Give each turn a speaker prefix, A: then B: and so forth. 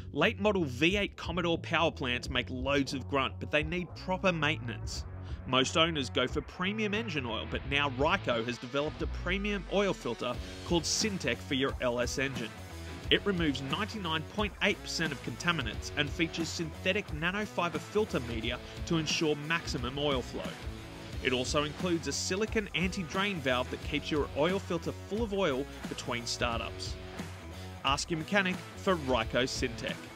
A: Late model V8 Commodore power plants make loads of grunt, but they need proper maintenance. Most owners go for premium engine oil, but now Ryco has developed a premium oil filter called Syntec for your LS engine. It removes 99.8% of contaminants and features synthetic nanofiber filter media to ensure maximum oil flow. It also includes a silicon anti-drain valve that keeps your oil filter full of oil between startups. Ask your mechanic for Ryco Syntec.